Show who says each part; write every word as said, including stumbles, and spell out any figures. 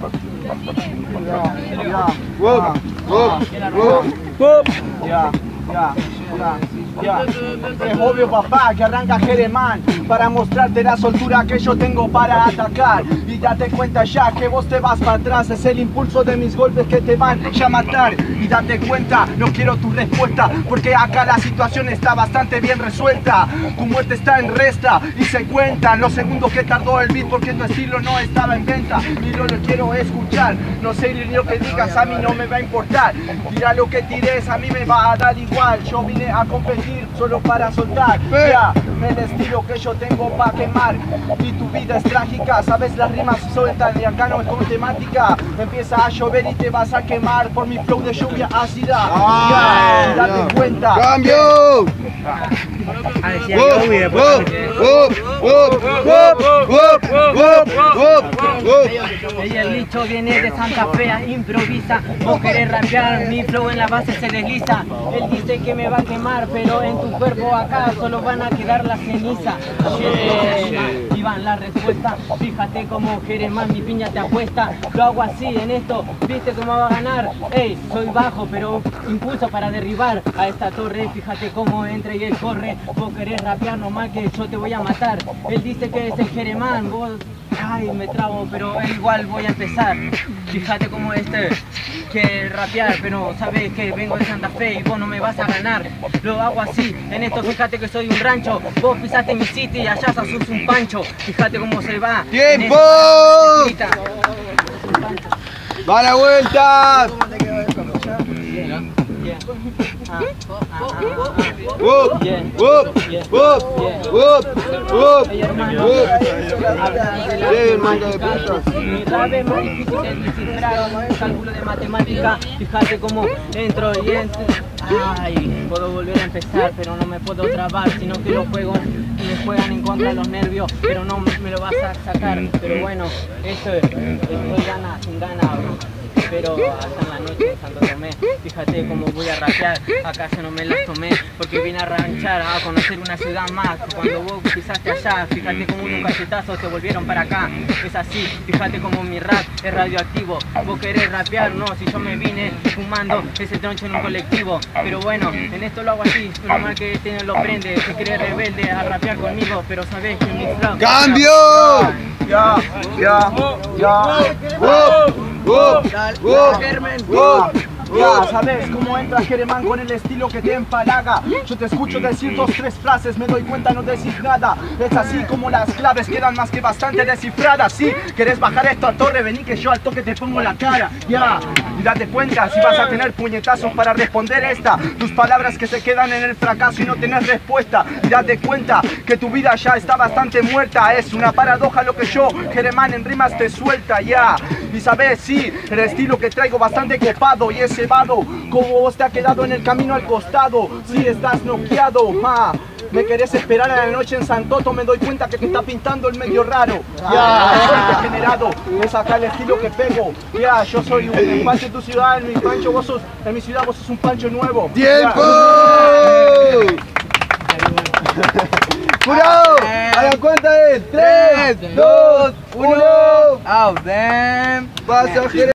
Speaker 1: Ya, whoop, whoop, whoop, whoop. Ya, ya, ya, ya. Es obvio, papá, que arranca Jeremán para mostrarte la soltura que yo tengo para atacar. Y date cuenta ya que vos te vas para atrás. Es el impulso de mis golpes que te van ya a matar. Y date cuenta, no quiero tu respuesta, porque acá la situación está bastante bien resuelta. Tu muerte está en resta y se cuentan los segundos que tardó el beat, porque tu estilo no estaba en venta. Y no lo quiero escuchar. No sé ni lo que digas, a mí no me va a importar. Tira lo que tires, a mí me va a dar igual. Yo vine a competir solo para soltar. Ya, el estilo que yo tengo para quemar. Y tu vida es trágica, sabes, las rimas sueltan y acá no es con temática. Empieza a llover y te vas a quemar por mi flow de lluvia ácida.
Speaker 2: Ah,
Speaker 1: ya, date
Speaker 2: ya.
Speaker 1: cuenta.
Speaker 2: ¡Cambio!
Speaker 3: Ella el dicho viene de Santa Fe, improvisa. Vos querés rapear, mi flow en la base se desliza. Él dice que me va a quemar, pero en tu cuerpo acá solo van a quedar las cenizas. Eh, Iván, la respuesta, fíjate cómo Jeremán mi piña te apuesta. Lo hago así en esto, viste cómo va a ganar. Ey, soy bajo, pero impulso para derribar a esta torre. Fíjate cómo entra y él corre. Vos querés rapear nomás que yo te voy a matar. Él dice que es el Jeremán, vos... Ay, me trabo, pero igual voy a empezar. Fíjate cómo este que rapear, pero sabes que vengo de Santa Fe y vos no me vas a ganar. Lo hago así, en esto fíjate que soy un rancho. Vos pisaste mi city y allá sos un pancho. Fíjate cómo se va.
Speaker 2: ¡Tiempo! ¡Va la vuelta! ¡Whoop! ¡Whoop! ¡Whoop! ¡Whoop! ¡Whoop!
Speaker 3: Mi rap es más difícil de descifrar, cálculo de matemática. Fíjate cómo entro y entro. Ay, puedo volver a empezar, pero no me puedo trabar, sino que lo juego y me juegan en contra los nervios, pero no me lo vas a sacar. Pero bueno, esto es, estoy gana, sin gana, pero hasta en la noche en Santo Tomé. Fíjate cómo voy a rapear, acá yo no me las tomé, porque vine a ranchar, a conocer una ciudad más. Cuando vos pisaste allá, fíjate cómo unos cachetazos te volvieron para acá. Es así, fíjate cómo mi rap es radioactivo. Vos querés rapear, no, si yo me vine fumando ese troncho en un colectivo. Pero bueno, en esto lo hago así, lo mal que este lo prende. Si querés rebelde a rapear conmigo, pero sabés que mi flow...
Speaker 2: ¡Cambio!
Speaker 1: Ya, ya, ya.
Speaker 2: ¡Whoop! ¡Whoop! ¡Whoop!
Speaker 1: Ya, sabes cómo entra Jeremán con el estilo que te empalaga. Yo te escucho decir dos, tres frases, me doy cuenta no decís nada. Es así como las claves quedan más que bastante descifradas. Si querés bajar esto a torre, vení que yo al toque te pongo la cara. Ya, y date cuenta si vas a tener puñetazos para responder esta. Tus palabras que se quedan en el fracaso y no tenés respuesta. Y date cuenta que tu vida ya está bastante muerta. Es una paradoja lo que yo, Jeremán, en rimas te suelta. Ya, y sabes, sí, el estilo que traigo bastante copado y es cebado, como vos te ha quedado en el camino al costado. Si estás noqueado, ma, me querés esperar a la noche en Santoto, me doy cuenta que te está pintando el medio raro. Ya, soy degenerado, es acá el estilo que pego. Ya, yo soy un pancho en tu ciudad, en mi pancho vos sos, en mi ciudad vos sos un pancho nuevo.
Speaker 2: ¡Tiempo! ¡Jurado! A la cuenta de tres, dos, uno.
Speaker 4: Out, damn.
Speaker 2: Pasajero.